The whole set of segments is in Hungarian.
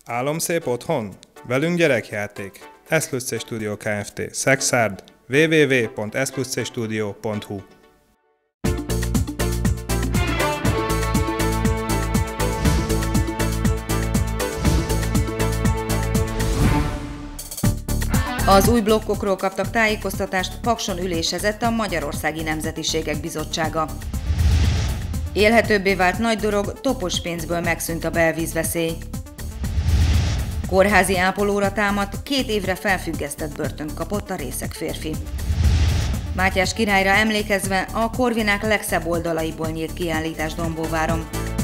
Álomszép otthon? Velünk gyerekjáték. S+C Studio Kft. Szexárd. www.s+cstudio.hu. Az új blokkokról kaptak tájékoztatást, Pakson ülésezett a Magyarországi Nemzetiségek Bizottsága. Élhetőbbé vált Nagydorog, topos pénzből megszűnt a belvízveszély. Kórházi ápolóra támadt, 2 évre felfüggesztett börtönt kapott a részeg férfi. Mátyás királyra emlékezve a Korvinák legszebb oldalaiból nyílt kiállítás Dombóváron.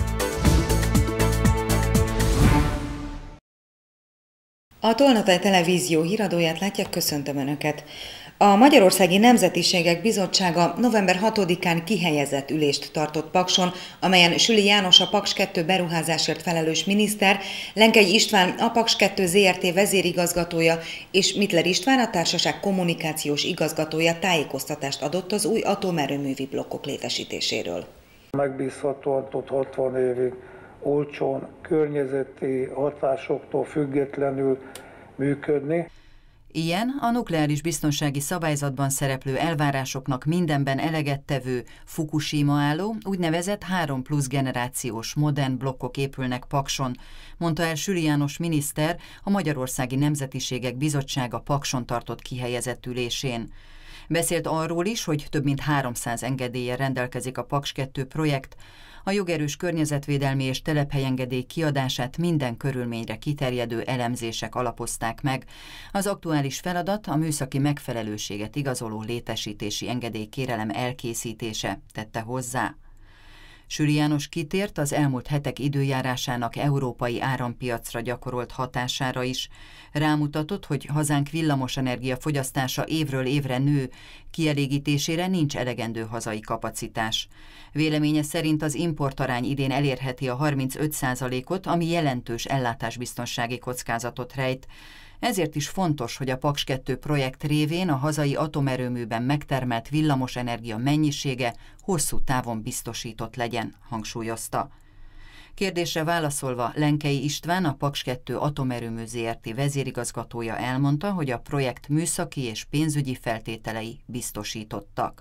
A Tolnatej Televízió híradóját látják, köszöntöm Önöket! A Magyarországi Nemzetiségek Bizottsága november 6-án kihelyezett ülést tartott Pakson, amelyen Süli János, a Paks 2 beruházásért felelős miniszter, Lenkei István, a Paks 2 ZRT vezérigazgatója és Mittler István, a társaság kommunikációs igazgatója tájékoztatást adott az új atomerőművi blokkok létesítéséről. Megbízhatóan tud 60 évig olcsón, környezeti hatásoktól függetlenül működni. Ilyen a nukleáris biztonsági szabályzatban szereplő elvárásoknak mindenben eleget tevő Fukushima álló, úgynevezett 3+ generációs modern blokkok épülnek Pakson, mondta el Süli János miniszter a Magyarországi Nemzetiségek Bizottsága Pakson tartott kihelyezett ülésén. Beszélt arról is, hogy több mint 300 engedéllyel rendelkezik a Paks 2 projekt, a jogerős környezetvédelmi és telephelyengedély kiadását minden körülményre kiterjedő elemzések alapozták meg. Az aktuális feladat a műszaki megfelelőséget igazoló létesítési engedélykérelem elkészítése, tette hozzá. Süli János kitért az elmúlt hetek időjárásának európai árampiacra gyakorolt hatására is. Rámutatott, hogy hazánk villamosenergia fogyasztása évről évre nő, kielégítésére nincs elegendő hazai kapacitás. Véleménye szerint az importarány idén elérheti a 35%-ot, ami jelentős ellátásbiztonsági kockázatot rejt. Ezért is fontos, hogy a Paks 2 projekt révén a hazai atomerőműben megtermelt villamosenergia mennyisége hosszú távon biztosított legyen, hangsúlyozta. Kérdésre válaszolva Lenkei István, a Paks 2 atomerőmű ZRT vezérigazgatója elmondta, hogy a projekt műszaki és pénzügyi feltételei biztosítottak.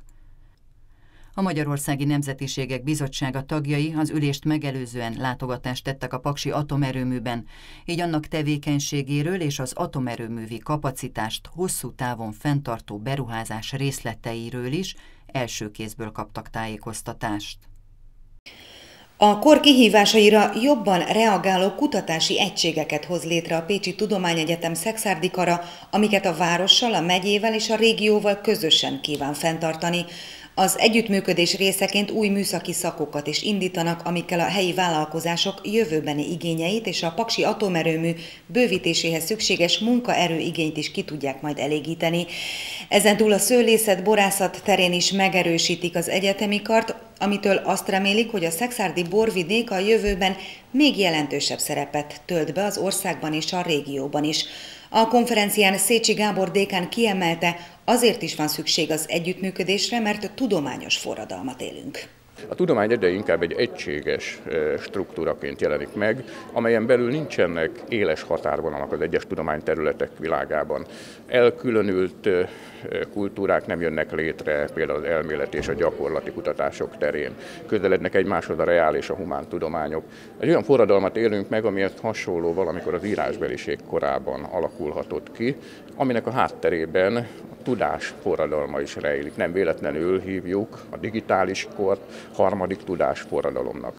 A Magyarországi Nemzetiségek Bizottsága tagjai az ülést megelőzően látogatást tettek a paksi atomerőműben, így annak tevékenységéről és az atomerőművi kapacitást hosszú távon fenntartó beruházás részleteiről is első kézből kaptak tájékoztatást. A kor kihívásaira jobban reagáló kutatási egységeket hoz létre a Pécsi Tudományegyetem Szexárdi Kara, amiket a várossal, a megyével és a régióval közösen kíván fenntartani. Az együttműködés részeként új műszaki szakokat is indítanak, amikkel a helyi vállalkozások jövőbeni igényeit és a paksi atomerőmű bővítéséhez szükséges munkaerő igényt is ki tudják majd elégíteni. Ezentúl a szőlészet, borászat terén is megerősítik az egyetemi kart, amitől azt remélik, hogy a szexárdi borvidék a jövőben még jelentősebb szerepet tölt be az országban és a régióban is. A konferencián Szécsi Gábor dékán kiemelte, azért is van szükség az együttműködésre, mert tudományos forradalmat élünk. A tudomány egyre inkább egy egységes struktúraként jelenik meg, amelyen belül nincsenek éles határvonalak az egyes tudományterületek világában. Elkülönült kultúrák nem jönnek létre, például az elméleti és a gyakorlati kutatások terén. Közelednek egymáshoz a reál és a humán tudományok. Egy olyan forradalmat élünk meg, amihez hasonló valamikor az írásbeliség korában alakulhatott ki, aminek a hátterében a tudás forradalma is rejlik. Nem véletlenül hívjuk a digitális kort harmadik tudásforradalomnak.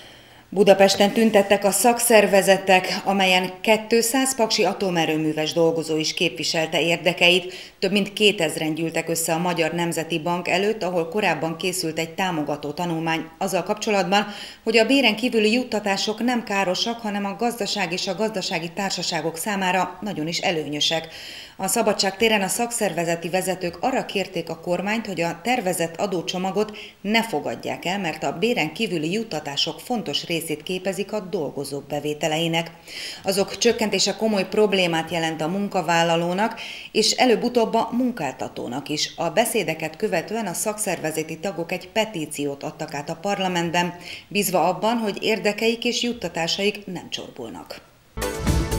Budapesten tüntettek a szakszervezetek, amelyen 200 paksi atomerőműves dolgozó is képviselte érdekeit. Több mint 2000-en gyűltek össze a Magyar Nemzeti Bank előtt, ahol korábban készült egy támogató tanulmány azzal kapcsolatban, hogy a béren kívüli juttatások nem károsak, hanem a gazdaság és a gazdasági társaságok számára nagyon is előnyösek. A Szabadság téren a szakszervezeti vezetők arra kérték a kormányt, hogy a tervezett adócsomagot ne fogadják el, mert a béren kívüli juttatások fontos részét képezik a dolgozók bevételeinek. Azok csökkentése komoly problémát jelent a munkavállalónak, és előbb-utóbb a munkáltatónak is. A beszédeket követően a szakszervezeti tagok egy petíciót adtak át a parlamentben, bízva abban, hogy érdekeik és juttatásaik nem csorbulnak.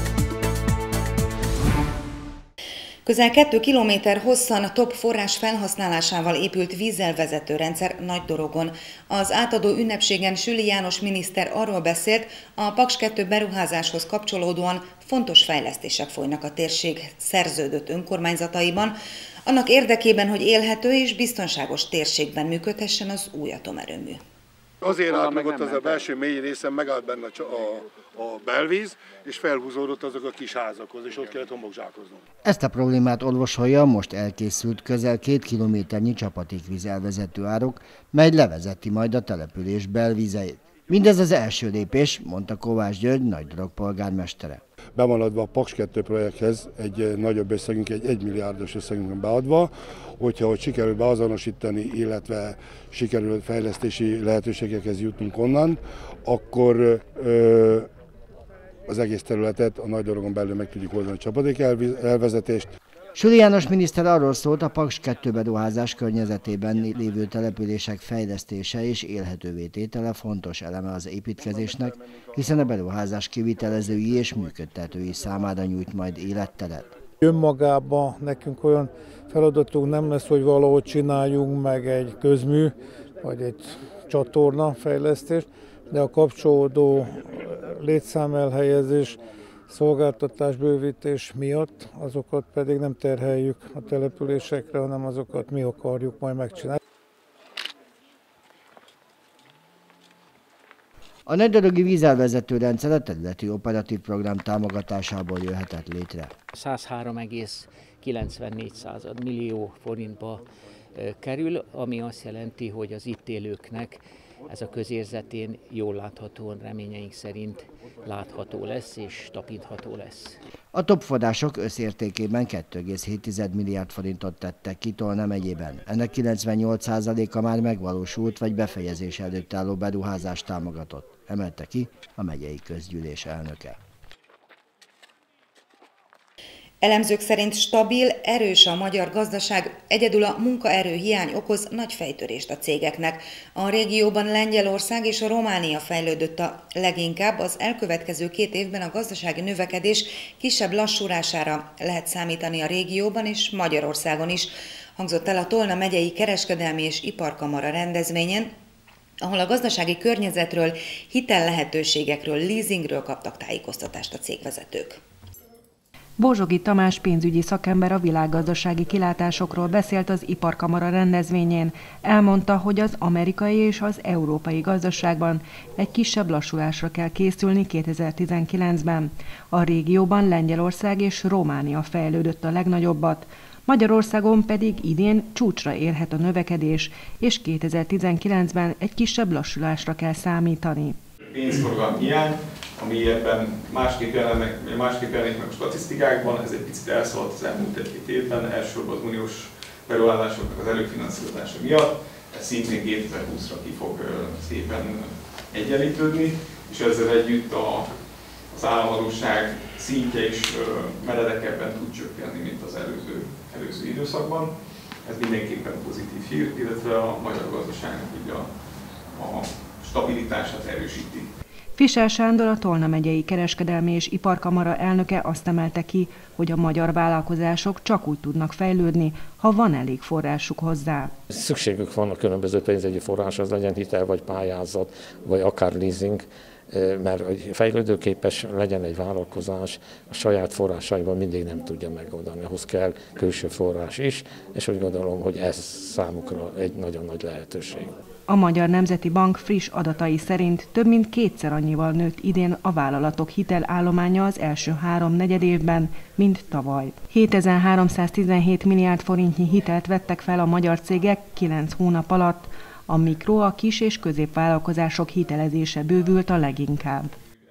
Közel 2 kilométer hosszan TOP forrás felhasználásával épült vízelvezető rendszer Nagydorogon. Az átadó ünnepségen Süli János miniszter arról beszélt, a Paks 2 beruházáshoz kapcsolódóan fontos fejlesztések folynak a térség szerződött önkormányzataiban, annak érdekében, hogy élhető és biztonságos térségben működhessen az új atomerőmű. Azért állt meg ott az a belső mély részen, megállt benne a belvíz, és felhúzódott azok a kis házakhoz, és ott kellett homokzsákoznunk. Ezt a problémát orvosolja most elkészült közel 2 kilométernyi csapatékvíz elvezető árok, mely levezeti majd a település belvízeit. Mindez az első lépés, mondta Kovács György, Nagydorog polgármestere. Be van adva a Paks 2 projekthez egy nagyobb összegünk, egy 1 milliárdos összegünk beadva, hogyha sikerül beazonosítani, illetve sikerül fejlesztési lehetőségekhez jutnunk onnan, akkor az egész területet a Nagydorogon belül meg tudjuk oldani a csapadék elvezetést. Süli János miniszter arról szólt, a Paks 2 beruházás környezetében lévő települések fejlesztése és élhetővé tétele fontos eleme az építkezésnek, hiszen a beruházás kivitelezői és működtetői számára nyújt majd életteret. Önmagában nekünk olyan feladatunk nem lesz, hogy valahogy csináljunk meg egy közmű vagy egy csatorna fejlesztést, de a kapcsolódó létszámelhelyezés, szolgáltatásbővítés miatt azokat pedig nem terheljük a településekre, hanem azokat mi akarjuk majd megcsinálni. A nagydorogi vízelvezető rendszer a területi operatív program támogatásából jöhetett létre. 103,94 millió forintba kerül, ami azt jelenti, hogy az itt élőknek ez a közérzetén jól láthatóan, reményeink szerint látható lesz és tapintható lesz. A TOP források összértékében 2,7 milliárd forintot tettek ki Tolna megyében. Ennek 98%-a már megvalósult vagy befejezés előtt álló beruházást támogatott, emelte ki a megyei közgyűlés elnöke. Elemzők szerint stabil, erős a magyar gazdaság, egyedül a munkaerőhiány okoz nagy fejtörést a cégeknek. A régióban Lengyelország és a Románia fejlődött a leginkább, az elkövetkező 2 évben a gazdasági növekedés kisebb lassulására lehet számítani a régióban és Magyarországon is, hangzott el a Tolna megyei kereskedelmi és iparkamara rendezvényen, ahol a gazdasági környezetről, hitellehetőségekről, leasingről kaptak tájékoztatást a cégvezetők. Borzsogi Tamás pénzügyi szakember a világgazdasági kilátásokról beszélt az Iparkamara rendezvényén. Elmondta, hogy az amerikai és az európai gazdaságban egy kisebb lassulásra kell készülni 2019-ben. A régióban Lengyelország és Románia fejlődött a legnagyobbat. Magyarországon pedig idén csúcsra érhet a növekedés, és 2019-ben egy kisebb lassulásra kell számítani. Pénzforgalmi hiány, ami ebben másképp jelenik meg a statisztikákban, ez egy picit elszaladt az elmúlt 1-2 évben, elsősorban az uniós beruházásoknak az előfinanszírozása miatt. Ez szintén 2020-ra ki fog szépen egyenlítődni, és ezzel együtt az államadósság szintje is meredekebben tud csökkenni, mint az előző időszakban. Ez mindenképpen pozitív hír, illetve a magyar gazdaságnak ugye a stabilitását erősíti. Fischer Sándor, a Tolna megyei kereskedelmi és iparkamara elnöke azt emelte ki, hogy a magyar vállalkozások csak úgy tudnak fejlődni, ha van elég forrásuk hozzá. Szükségük van a különböző pénzügyi forráshoz, legyen hitel vagy pályázat, vagy akár leasing, mert hogy fejlődőképes legyen egy vállalkozás, a saját forrásaiban mindig nem tudja megoldani. Ahhoz kell külső forrás is, és úgy gondolom, hogy ez számukra egy nagyon nagy lehetőség. A Magyar Nemzeti Bank friss adatai szerint több mint 2-szer annyival nőtt idén a vállalatok hitelállománya az első 3 negyedévben, mint tavaly. 7317 milliárd forintnyi hitelt vettek fel a magyar cégek 9 hónap alatt, a mikro, a kis és középvállalkozások hitelezése bővült a leginkább.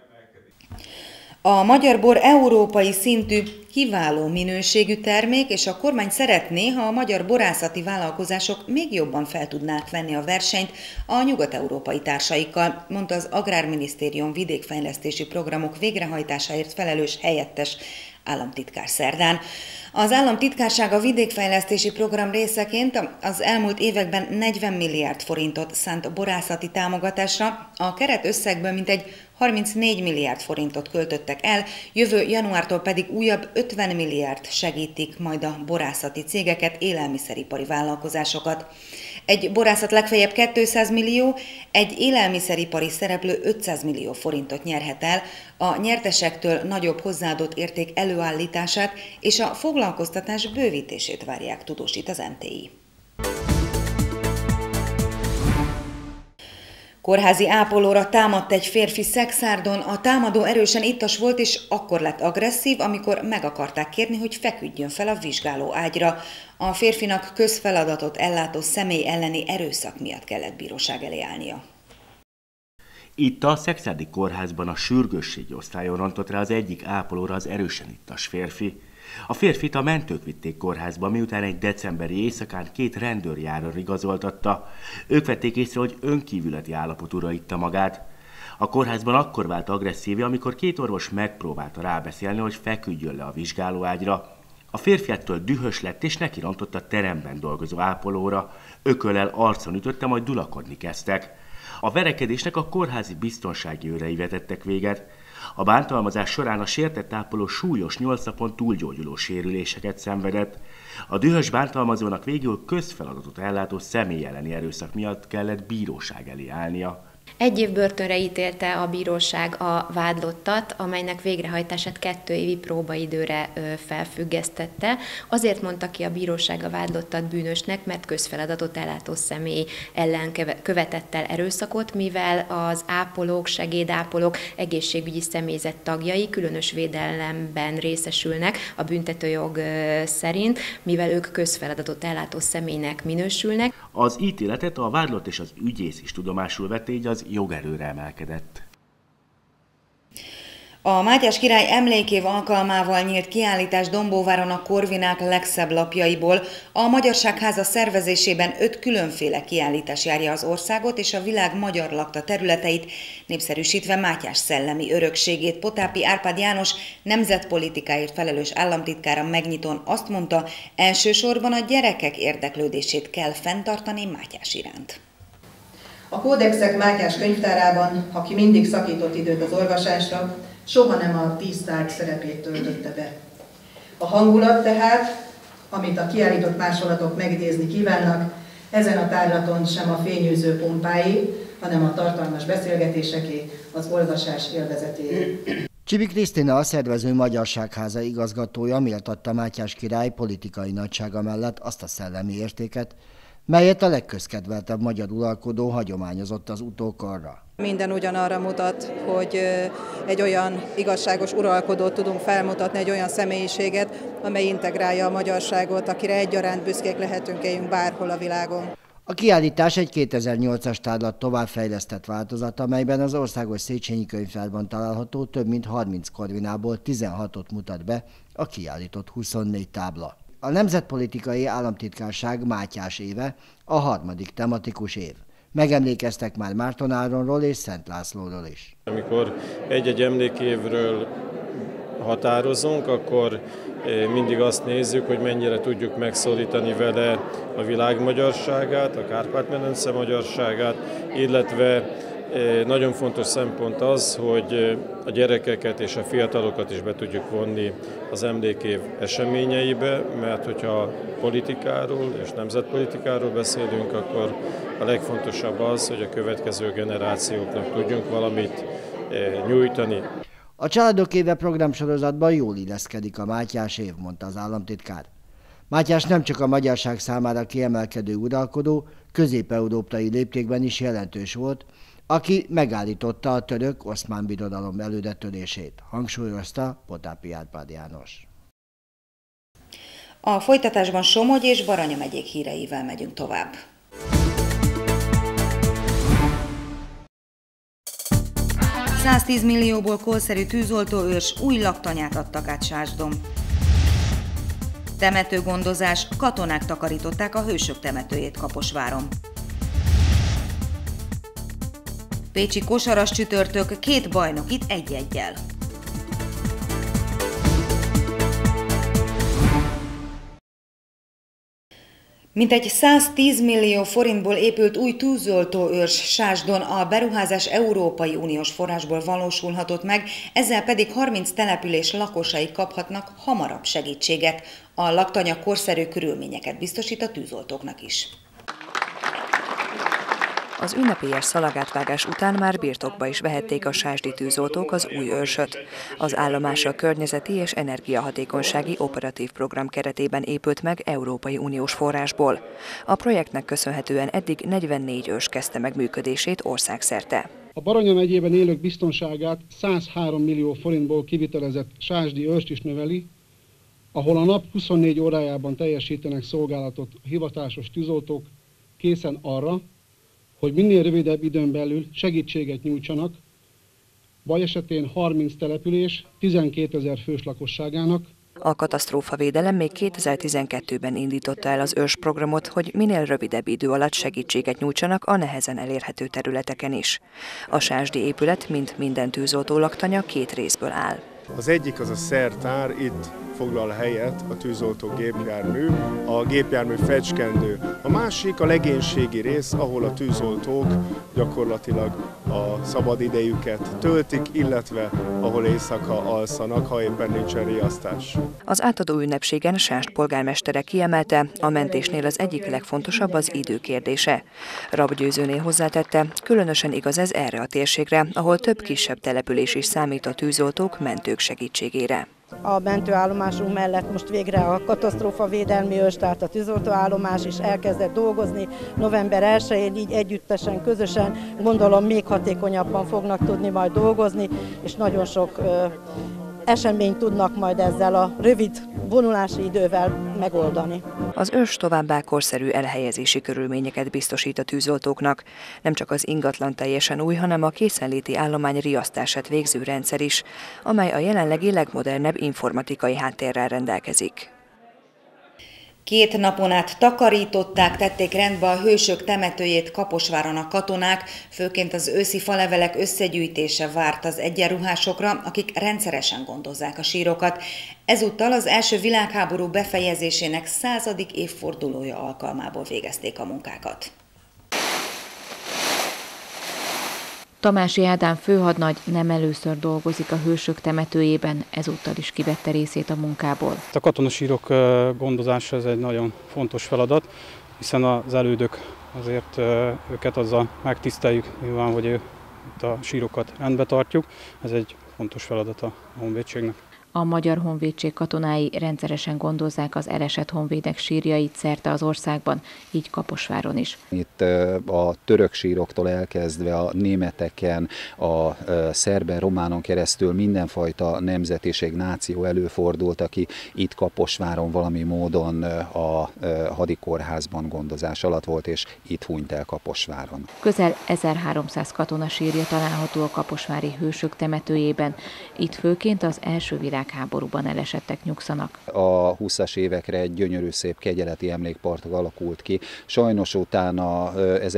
A magyar bor európai szintű, kiváló minőségű termék, és a kormány szeretné, ha a magyar borászati vállalkozások még jobban fel tudnák venni a versenyt a nyugat-európai társaikkal, mondta az Agrárminisztérium vidékfejlesztési programok végrehajtásáért felelős helyettes államtitkár szerdán. Az államtitkárság a vidékfejlesztési program részeként az elmúlt években 40 milliárd forintot szánt borászati támogatásra, a keretösszegből mintegy 34 milliárd forintot költöttek el, jövő januártól pedig újabb 50 milliárd segítik majd a borászati cégeket, élelmiszeripari vállalkozásokat. Egy borászat legfeljebb 200 millió, egy élelmiszeripari szereplő 500 millió forintot nyerhet el, a nyertesektől nagyobb hozzáadott érték előállítását és a foglalkoztatás bővítését várják, tudósít az MTI. Kórházi ápolóra támadt egy férfi Szekszárdon, a támadó erősen ittas volt és akkor lett agresszív, amikor meg akarták kérni, hogy feküdjön fel a vizsgáló ágyra. A férfinak közfeladatot ellátó személy elleni erőszak miatt kellett bíróság elé állnia. Itt a Szekszárdi kórházban a sürgősségi osztályon rontott rá az egyik ápolóra az erősen ittas férfi. A férfit a mentők vitték kórházba, miután egy decemberi éjszakán 2 rendőrjárőr igazoltatta. Ők vették észre, hogy önkívületi állapotúra itta magát. A kórházban akkor vált agresszívé, amikor 2 orvos megpróbálta rábeszélni, hogy feküdjön le a vizsgálóágyra. A férfi ettől dühös lett és neki rontott a teremben dolgozó ápolóra. Ököllel arcon ütötte, majd dulakodni kezdtek. A verekedésnek a kórházi biztonsági őrei vetettek véget. A bántalmazás során a sértett ápoló súlyos 8 napon túlgyógyuló sérüléseket szenvedett. A dühös bántalmazónak végül közfeladatot ellátó személy elleni erőszak miatt kellett bíróság elé állnia. 1 év börtönre ítélte a bíróság a vádlottat, amelynek végrehajtását 2 évi próbaidőre felfüggesztette. Azért mondta ki a bíróság a vádlottat bűnösnek, mert közfeladatot ellátó személy ellen követett el erőszakot, mivel az ápolók, segédápolók, egészségügyi személyzet tagjai különös védelemben részesülnek a büntetőjog szerint, mivel ők közfeladatot ellátó személynek minősülnek. Az ítéletet a vádlott és az ügyész is tudomásul vette, így az jogerőre emelkedett. A Mátyás király emlékév alkalmával nyílt kiállítás Dombóváron a Korvinák legszebb lapjaiból. A Magyarságháza szervezésében 5 különféle kiállítás járja az országot és a világ magyar lakta területeit, népszerűsítve Mátyás szellemi örökségét. Potápi Árpád János nemzetpolitikáért felelős államtitkára megnyitón azt mondta, elsősorban a gyerekek érdeklődését kell fenntartani Mátyás iránt. A kódexek Mátyás könyvtárában, aki mindig szakított időt az olvasásra, soha nem a 10 tárgy szerepét töltötte be. A hangulat tehát, amit a kiállított másolatok megidézni kívánnak, ezen a tárlaton sem a fényűző pompái, hanem a tartalmas beszélgetéseké, az olvasás élvezeté. Csibi Krisztina, a szervező Magyarságháza igazgatója méltatta Mátyás király politikai nagysága mellett azt a szellemi értéket, melyet a legközkedveltebb magyar uralkodó hagyományozott az utókorra. Minden ugyanarra mutat, hogy egy olyan igazságos uralkodót tudunk felmutatni, egy olyan személyiséget, amely integrálja a magyarságot, akire egyaránt büszkék lehetünk, éljünk bárhol a világon. A kiállítás egy 2008-as tárlat továbbfejlesztett változata, amelyben az Országos Széchenyi Könyvtárban található több mint 30 korvinából 16-ot mutat be a kiállított 24 tábla. A Nemzetpolitikai Államtitkárság Mátyás éve a 3. tematikus év. Megemlékeztek már Márton Áronról és Szent Lászlóról is. Amikor egy-egy emlékévről határozunk, akkor mindig azt nézzük, hogy mennyire tudjuk megszólítani vele a világ magyarságát, a Kárpát-medence magyarságát, illetve nagyon fontos szempont az, hogy a gyerekeket és a fiatalokat is be tudjuk vonni az emlékév eseményeibe, mert hogyha politikáról és nemzetpolitikáról beszélünk, akkor a legfontosabb az, hogy a következő generációknak tudjunk valamit nyújtani. A Családok éve programsorozatban jól illeszkedik a Mátyás év, mondta az államtitkár. Mátyás nem csak a magyarság számára kiemelkedő uralkodó, közép-európai léptékben is jelentős volt, aki megállította a török-oszmán birodalom elődetörését, hangsúlyozta Potápi Árpád János. A folytatásban Somogy és Baranya megyék híreivel megyünk tovább. $110 millióból korszerű tűzoltóőrs, új laktanyát adtak át Sásdon. Temetőgondozás, katonák takarították a hősök temetőjét Kaposváron. Pécsi kosaras csütörtök, 2 bajnok itt 1-1-jel. Mintegy 110 millió forintból épült új tűzoltóőrs Sásdon a beruházás Európai Uniós forrásból valósulhatott meg, ezzel pedig 30 település lakosai kaphatnak hamarabb segítséget. A laktanya korszerű körülményeket biztosít a tűzoltóknak is. Az ünnepélyes szalagátvágás után már birtokba is vehették a sásdi tűzoltók az új őrsöt. Az állomás a környezeti és energiahatékonysági operatív program keretében épült meg Európai Uniós forrásból. A projektnek köszönhetően eddig 44 őrs kezdte meg működését országszerte. A Baranya megyében élők biztonságát 103 millió forintból kivitelezett sásdi őrst is növeli, ahol a nap 24 órájában teljesítenek szolgálatot a hivatásos tűzoltók készen arra, hogy minél rövidebb időn belül segítséget nyújtsanak, baj esetén 30 település 12 000 fős lakosságának. A katasztrófavédelem még 2012-ben indította el az őrsprogramot, hogy minél rövidebb idő alatt segítséget nyújtsanak a nehezen elérhető területeken is. A sásdi épület, mint minden tűzoltó laktanya, 2 részből áll. Az egyik az a szertár, itt foglal helyet a tűzoltó gépjármű, a gépjármű fecskendő. A másik a legénységi rész, ahol a tűzoltók gyakorlatilag a szabadidejüket töltik, illetve ahol éjszaka alszanak, ha éppen nincsen riasztás. Az átadó ünnepségen Sást polgármestere kiemelte, a mentésnél az egyik legfontosabb az idő kérdése. Rab Győzőnél hozzátette, különösen igaz ez erre a térségre, ahol több kisebb település is számít a tűzoltók, mentők segítségére. A mentőállomásunk mellett most végre a katasztrófavédelmi őrs, tehát a tűzoltóállomás is elkezdett dolgozni november 1-én, így együttesen, közösen, gondolom még hatékonyabban fognak tudni majd dolgozni, és nagyon sok eseményt tudnak majd ezzel a rövid vonulási idővel megoldani. Az őrs továbbá korszerű elhelyezési körülményeket biztosít a tűzoltóknak. Nem csak az ingatlan teljesen új, hanem a készenléti állomány riasztását végző rendszer is, amely a jelenlegi legmodernebb informatikai háttérrel rendelkezik. 2 napon át takarították, tették rendbe a hősök temetőjét Kaposváron a katonák, főként az őszi falevelek összegyűjtése várt az egyenruhásokra, akik rendszeresen gondozzák a sírokat. Ezúttal az első világháború befejezésének 100. évfordulója alkalmából végezték a munkákat. Tamási Ádám főhadnagy nem először dolgozik a hősök temetőjében, ezúttal is kivette részét a munkából. A katonasírok gondozása ez egy nagyon fontos feladat, hiszen az elődök azért őket azzal megtiszteljük, nyilván, hogy itt a sírokat rendbe tartjuk. Ez egy fontos feladat a honvédségnek. A Magyar Honvédség katonái rendszeresen gondozzák az elesett honvédek sírjait szerte az országban, így Kaposváron is. Itt a török síroktól elkezdve a németeken, a szerben, románon keresztül mindenfajta nemzetiség, náció előfordult, aki itt Kaposváron valami módon a hadikórházban gondozás alatt volt, és itt hunyt el Kaposváron. Közel 1300 katona sírja található a kaposvári hősök temetőjében. Itt főként az első világháborúban elesettek nyugszanak. A 20-as évekre egy gyönyörű szép kegyeleti emlékpark alakult ki. Sajnos utána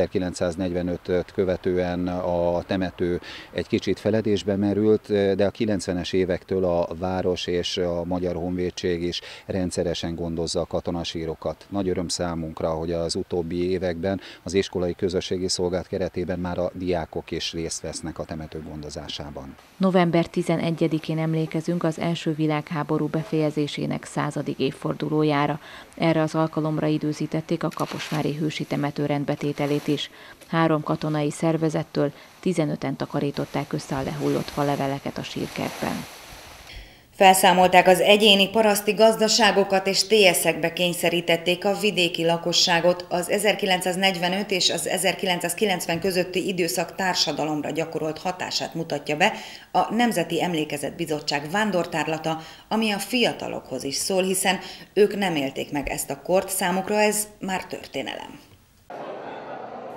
1945-öt követően a temető egy kicsit feledésbe merült, de a 90-es évektől a város és a Magyar Honvédség is rendszeresen gondozza a katonasírokat. Nagy öröm számunkra, hogy az utóbbi években az iskolai közösségi szolgálat keretében már a diákok is részt vesznek a temető gondozásában. November 11-én emlékezünk az első világháború befejezésének 100. évfordulójára. Erre az alkalomra időzítették a kaposvári hősi temető rendbetételét is. 3 katonai szervezettől 15-en takarították össze a lehullott faleveleket a sírkertben. Felszámolták az egyéni paraszti gazdaságokat és TS-ekbe kényszerítették a vidéki lakosságot. Az 1945 és az 1990 közötti időszak társadalomra gyakorolt hatását mutatja be a Nemzeti Emlékezet Bizottság vándortárlata, ami a fiatalokhoz is szól, hiszen ők nem élték meg ezt a kort, számukra ez már történelem.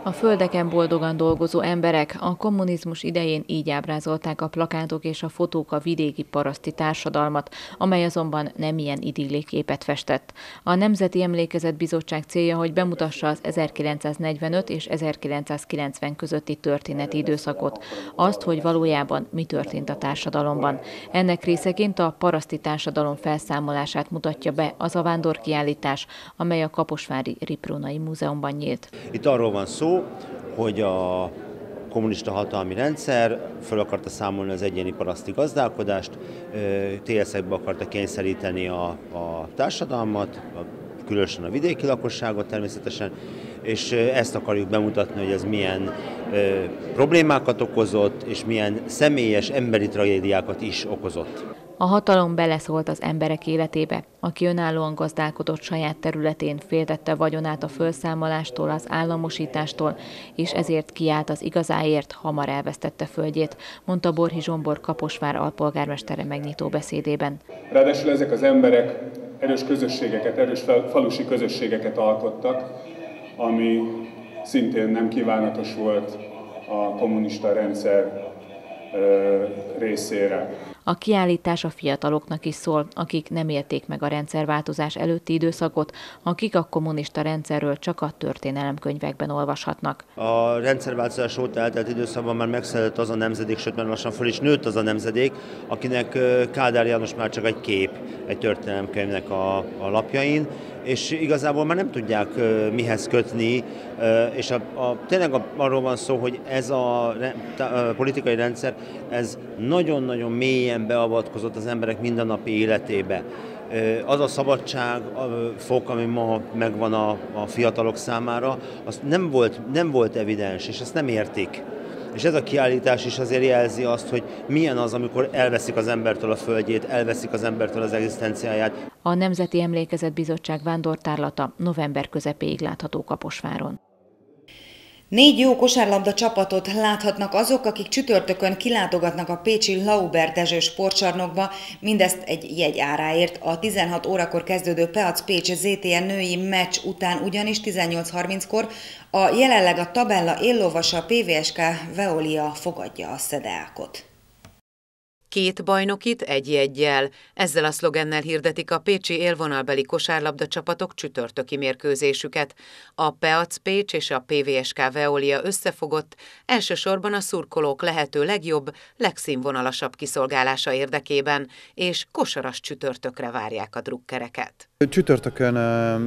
A földeken boldogan dolgozó emberek a kommunizmus idején így ábrázolták a plakátok és a fotók a vidéki paraszti társadalmat, amely azonban nem ilyen idilliképet festett. A Nemzeti Emlékezet Bizottság célja, hogy bemutassa az 1945 és 1990 közötti történeti időszakot, azt, hogy valójában mi történt a társadalomban. Ennek részeként a paraszti társadalom felszámolását mutatja be az a vándorkiállítás, amely a Kaposvári Riprónai Múzeumban nyílt. Itt arról van szó, hogy a kommunista hatalmi rendszer föl akarta számolni az egyéni paraszti gazdálkodást, TSZ-ekbe akarta kényszeríteni a társadalmat, különösen a vidéki lakosságot természetesen, és ezt akarjuk bemutatni, hogy ez milyen problémákat okozott, és milyen személyes emberi tragédiákat is okozott. A hatalom beleszólt az emberek életébe, aki önállóan gazdálkodott saját területén, féltette vagyonát a felszámolástól, az államosítástól, és ezért kiállt az igazáért, hamar elvesztette földjét, mondta Borhi Zsombor Kaposvár alpolgármestere megnyitó beszédében. Ráadásul ezek az emberek erős közösségeket, erős falusi közösségeket alkottak, ami szintén nem kívánatos volt a kommunista rendszer részére. A kiállítás a fiataloknak is szól, akik nem élték meg a rendszerváltozás előtti időszakot, akik a kommunista rendszerről csak a történelemkönyvekben olvashatnak. A rendszerváltozás óta eltelt időszakban már megszületett az a nemzedék, sőt már lassan föl is nőtt az a nemzedék, akinek Kádár János már csak egy kép, egy történelemkönyvnek a lapjain, és igazából már nem tudják mihez kötni, és tényleg arról van szó, hogy ez a politikai rendszer, ez nagyon-nagyon mélyen beavatkozott az emberek mindennapi életébe. Az a szabadságfok, ami ma megvan a fiatalok számára, az nem volt evidens, és ezt nem értik. És ez a kiállítás is azért jelzi azt, hogy milyen az, amikor elveszik az embertől a földjét, elveszik az embertől az egzisztenciáját. A Nemzeti Emlékezet Bizottság vándortárlata november közepéig látható Kaposváron. 4 jó kosárlabda csapatot láthatnak azok, akik csütörtökön kilátogatnak a pécsi Lauber Dezső sportcsarnokba, mindezt egy jegy áráért. A 16 órakor kezdődő Peac-Pécs ZTN női meccs után ugyanis 18:30-kor a jelenleg a tabella éllovasa PVSK Veolia fogadja a SZEDEÁK-ot. 2 bajnokit egy jeggyel. Ezzel a szlogennel hirdetik a pécsi élvonalbeli kosárlabda csapatok csütörtöki mérkőzésüket. A Peac-Pécs és a PVSK Veolia összefogott, elsősorban a szurkolók lehető legjobb, legszínvonalasabb kiszolgálása érdekében, és kosaras csütörtökre várják a drukkereket. Csütörtökön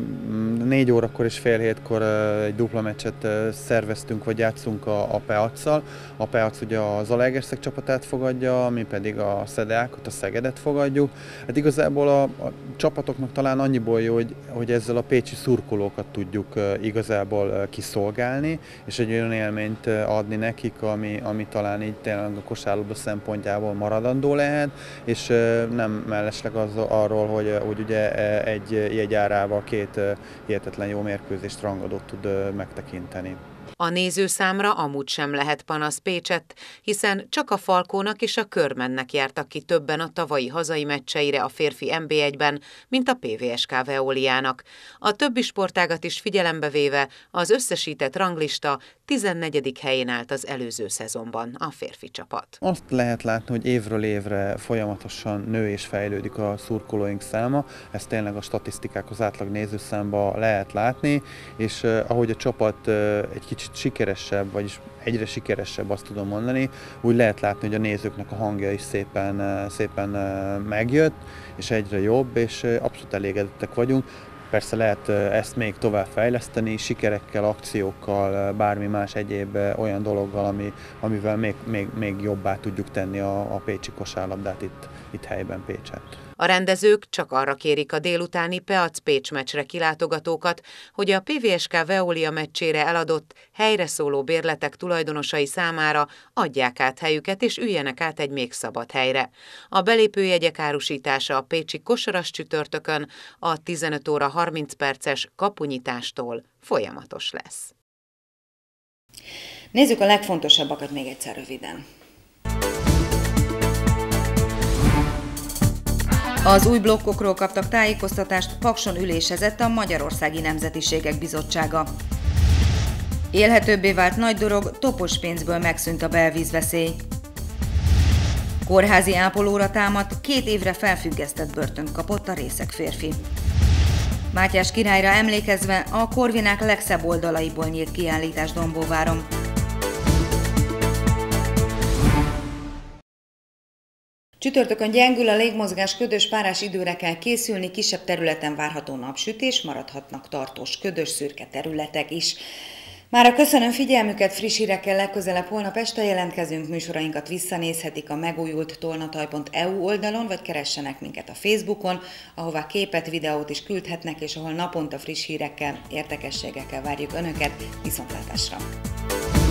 4 órakor és fél hétkor egy dupla meccset szerveztünk, vagy játszunk a Peac-szal. A Peac ugye a Zalaegerszeg csapatát fogadja, mi pedig a SZEDEÁK-ot, a Szegedet fogadjuk. Hát igazából a csapatoknak talán annyiból jó, hogy ezzel a pécsi szurkolókat tudjuk igazából kiszolgálni, és egy olyan élményt adni nekik, ami talán így tényleg a kosárlabda szempontjából maradandó lehet, és nem mellesleg arról, hogy ugye egy jegyárával 2 hihetetlen jó mérkőzést, rangadót tud megtekinteni. A nézőszámra amúgy sem lehet panasz Pécsett, hiszen csak a Falkónak és a Körmennek jártak ki többen a tavalyi hazai meccseire a férfi NB1-ben, mint a PVSK Veoliának. A többi sportágat is figyelembe véve az összesített ranglista 14. helyén állt az előző szezonban a férfi csapat. Azt lehet látni, hogy évről évre folyamatosan nő és fejlődik a szurkolóink száma, ezt tényleg a statisztikák az átlag nézőszámban lehet látni, és ahogy a csapat egy kicsit sikeresebb, vagyis egyre sikeresebb, azt tudom mondani, úgy lehet látni, hogy a nézőknek a hangja is szépen megjött, és egyre jobb, és abszolút elégedettek vagyunk. Persze lehet ezt még tovább fejleszteni, sikerekkel, akciókkal, bármi más egyéb olyan dologgal, amivel még jobbá tudjuk tenni a pécsi kosárlabdát itt helyben Pécsett. A rendezők csak arra kérik a délutáni Peac-Pécs meccsre kilátogatókat, hogy a PVSK Veolia meccsére eladott, helyre szóló bérletek tulajdonosai számára adják át helyüket és üljenek át egy még szabad helyre. A belépőjegyek árusítása a pécsi kosaras csütörtökön a 15 óra 30 perces kapunyitástól folyamatos lesz. Nézzük a legfontosabbakat még egyszer röviden. Az új blokkokról kaptak tájékoztatást, Pakson ülésezett a Magyarországi Nemzetiségek Bizottsága. Élhetőbbé vált Nagydorog, topos pénzből megszűnt a belvízveszély. Kórházi ápolóra támadt, 2 évre felfüggesztett börtönt kapott a részeg férfi. Mátyás királyra emlékezve a Corvinák legszebb oldalaiból nyílt kiállítás Dombóváron. Csütörtökön gyengül a légmozgás, ködös párás időre kell készülni, kisebb területen várható napsütés, maradhatnak tartós ködös szürke területek is. Mára köszönöm figyelmüket, friss hírekkel legközelebb holnap este jelentkezünk, műsorainkat visszanézhetik a megújult tolnataj.eu oldalon, vagy keressenek minket a Facebookon, ahová képet, videót is küldhetnek, és ahol naponta friss hírekkel, érdekességekkel várjuk Önöket. Viszontlátásra!